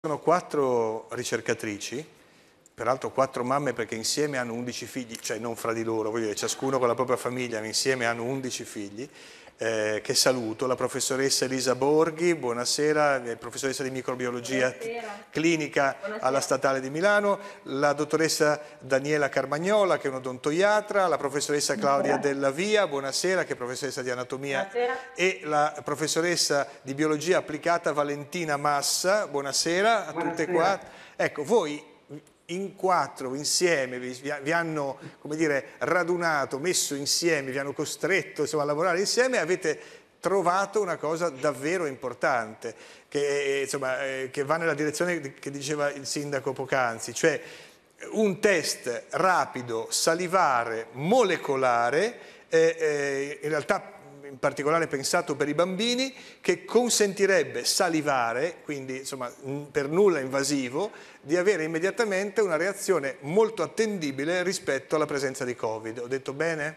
Sono 4 ricercatrici, peraltro 4 mamme perché insieme hanno 11 figli, cioè non fra di loro, voglio dire, ciascuno con la propria famiglia, ma insieme hanno 11 figli, che saluto. La professoressa Elisa Borghi, buonasera, professoressa di microbiologia clinica alla Statale di Milano, la dottoressa Daniela Carmagnola, che è un'odontoiatra, la professoressa Claudia Della Via, buonasera, che è professoressa di anatomia, e la professoressa di biologia applicata Valentina Massa, buonasera a tutte e quattro. Ecco, voi in 4 insieme vi hanno, come dire, radunato, messo insieme, vi hanno costretto, insomma, a lavorare insieme e avete trovato una cosa davvero importante che, insomma, che va nella direzione che diceva il sindaco poc'anzi, cioè un test rapido, salivare, molecolare, in realtà in particolare pensato per i bambini, che consentirebbe salivare, quindi insomma per nulla invasivo, di avere immediatamente una reazione molto attendibile rispetto alla presenza di Covid. Ho detto bene?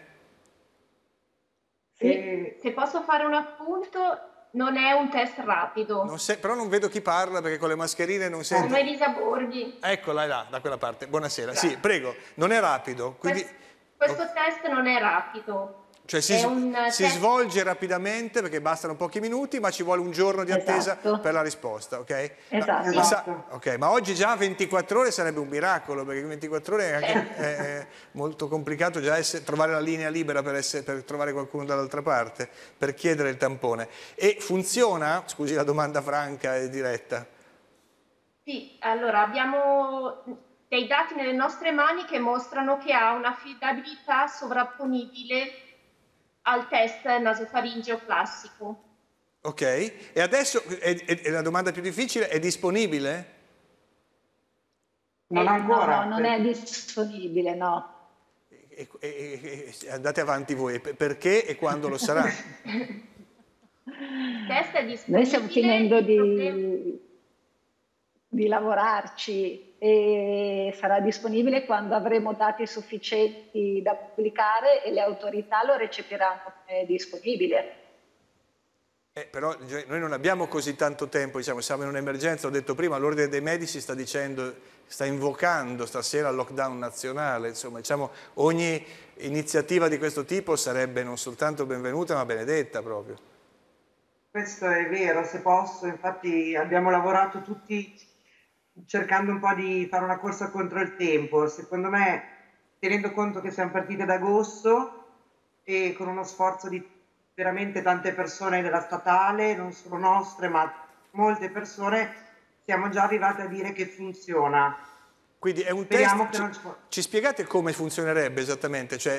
Sì, se posso fare un appunto, non è un test rapido. Però non vedo chi parla perché con le mascherine non sento. Sono Elisa Borghi. Eccola là, da quella parte. Buonasera. Grazie. Sì, prego, non è rapido. Quindi... Questo test non è rapido. Cioè si svolge rapidamente perché bastano pochi minuti, ma ci vuole un giorno di attesa per la risposta, ok? Esatto. Ok, ma oggi già 24 ore sarebbe un miracolo, perché 24 ore è molto complicato già trovare la linea libera per trovare qualcuno dall'altra parte, per chiedere il tampone. E funziona? Scusi la domanda franca e diretta. Sì, allora abbiamo dei dati nelle nostre mani che mostrano che ha un'affidabilità sovrapponibile al test nasofaringeo classico. Ok, e adesso la domanda più difficile, è disponibile? Non ancora. No, non è disponibile, no. Andate avanti voi, perché e quando lo sarà? Il test è disponibile. Noi stiamo finendo di lavorarci e sarà disponibile quando avremo dati sufficienti da pubblicare e le autorità lo recepiranno come disponibile. Però noi non abbiamo così tanto tempo, diciamo, siamo in un'emergenza, ho detto prima, l'Ordine dei Medici sta dicendo, sta invocando stasera il lockdown nazionale, insomma, diciamo, ogni iniziativa di questo tipo sarebbe non soltanto benvenuta ma benedetta proprio. Questo è vero, se posso, infatti abbiamo lavorato tutti cercando un po' di fare una corsa contro il tempo. Secondo me, tenendo conto che siamo partiti ad agosto e con uno sforzo di veramente tante persone della statale, non solo nostre, ma molte persone, siamo già arrivati a dire che funziona. Quindi è un test, ci spiegate come funzionerebbe esattamente? Cioè,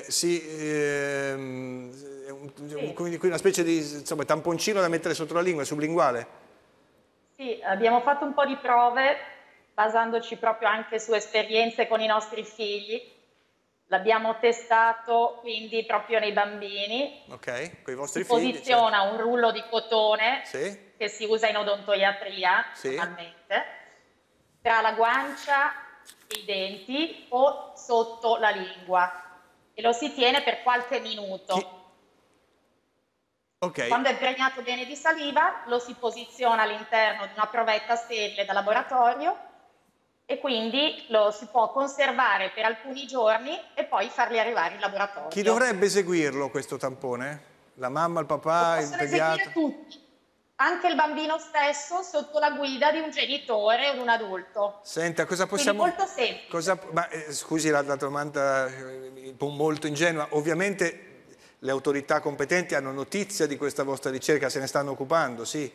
quindi una specie di insomma, tamponcino da mettere sotto la lingua, sublinguale? Sì, abbiamo fatto un po' di prove, basandoci proprio anche su esperienze con i nostri figli. L'abbiamo testato quindi proprio nei bambini. Ok, con i vostri si figli. Posiziona un rullo di cotone che si usa in odontoiatria normalmente, tra la guancia e i denti o sotto la lingua e lo si tiene per qualche minuto. Quando è impregnato bene di saliva lo si posiziona all'interno di una provetta sterile da laboratorio e quindi lo si può conservare per alcuni giorni e poi farli arrivare in laboratorio. Chi dovrebbe eseguirlo questo tampone? La mamma, il papà, il pediatra? Eseguire tutti, anche il bambino stesso sotto la guida di un genitore o di un adulto. Senta, cosa possiamo... Quindi molto semplice. Scusi la domanda molto ingenua, ovviamente le autorità competenti hanno notizia di questa vostra ricerca, se ne stanno occupando, sì?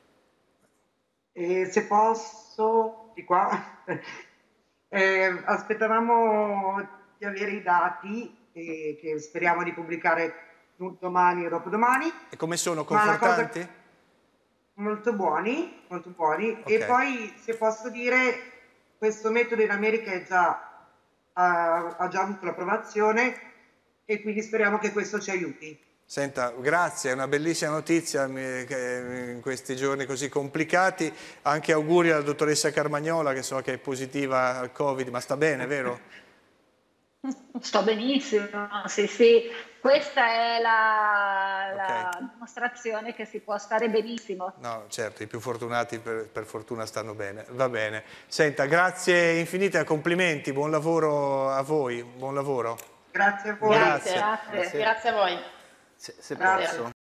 Se posso, di qua, aspettavamo di avere i dati che speriamo di pubblicare domani o dopodomani. E come sono? Confortanti? Molto buoni, molto buoni. Okay. E poi, se posso dire, questo metodo in America ha già avuto l'approvazione e quindi speriamo che questo ci aiuti. Senta, grazie, è una bellissima notizia in questi giorni così complicati. Anche auguri alla dottoressa Carmagnola, che so che è positiva al Covid, ma sta bene, vero? Sto benissimo, sì. Questa è la dimostrazione che si può stare benissimo. No, certo, i più fortunati per fortuna stanno bene. Va bene. Senta, grazie infinite, complimenti, buon lavoro a voi, buon lavoro. Grazie a voi. Grazie a voi. Se posso.